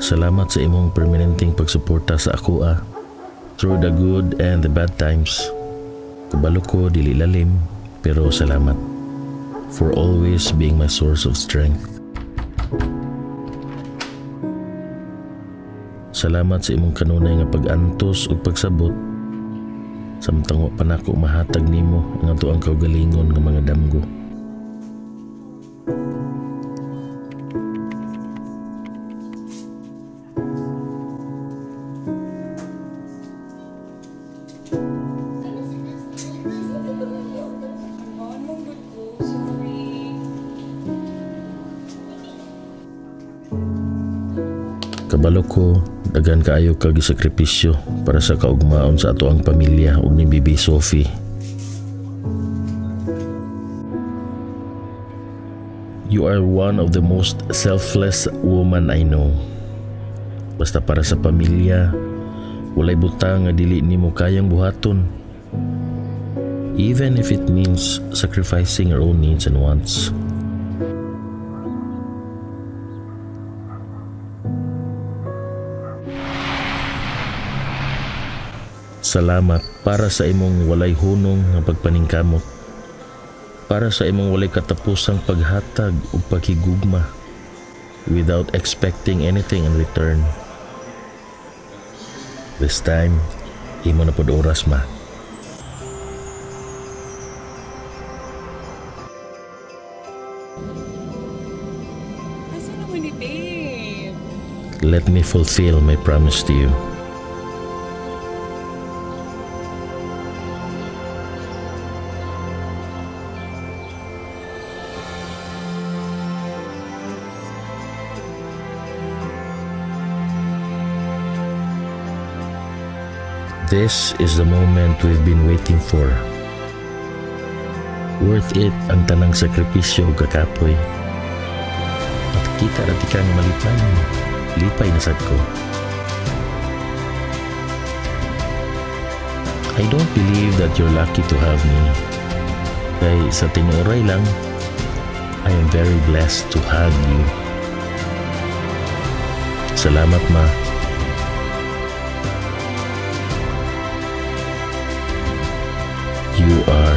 Salamat sa imong permanenteng pagsuporta sa ako through the good and the bad times. Kabalo ko dili lalim, pero salamat for always being my source of strength. Salamat sa imong kanunay nga pag-antos ug pagsabot samtang wa pa nako mahatag nimo ang ato ang kaugalingon nga mga damgo. Kabalo ko, dagan kaayo kag sakripisyo para sa kaugmaon sa ato ang pamilya ug ni Bibi Sophie. You are one of the most selfless woman I know. Basta para sa pamilya, walay butang nga dili nimo kayang buhaton. Even if it means sacrificing your own needs and wants. Salamat para sa imong walay hunong nga pagpaningkamot, para sa imong walay katapusang paghatag o paghigugma without expecting anything in return. This time, imo na pod oras ma. Asa na mo ni babe? Let me fulfill my promise to you. This is the moment we've been waiting for. Worth it ang tanang sakripisyo ug kakapoy. At kita rati kang malipay, lipay na sad ko. I don't believe that you're lucky to have me. Kay sa tinuray lang, I am very blessed to have you. Salamat ma. You are